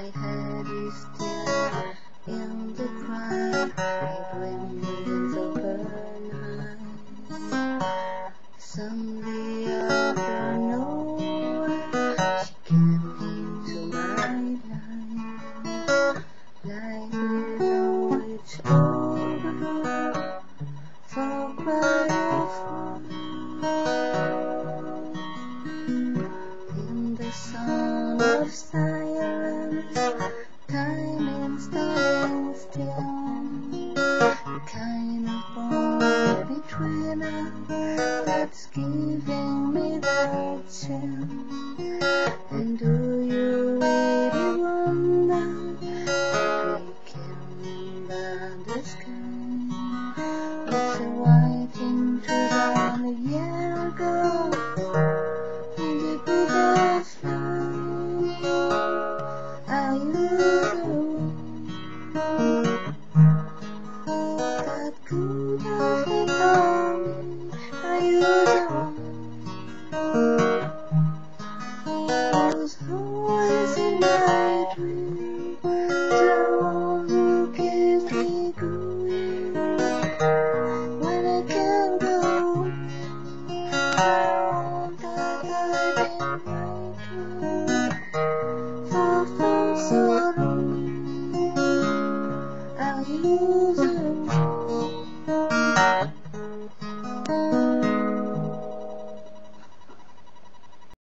My head is still in the crowd, quivering with open eyes. Someday afternoon, she came into my life. Like we know it's over, for quite a in the sound of silence, time is standing still. The kind of bond between us that's giving me the chill. And do you really wonder if we can learn the sky? It's a white into down a year ago. I that could have been on. I was always in my dreams.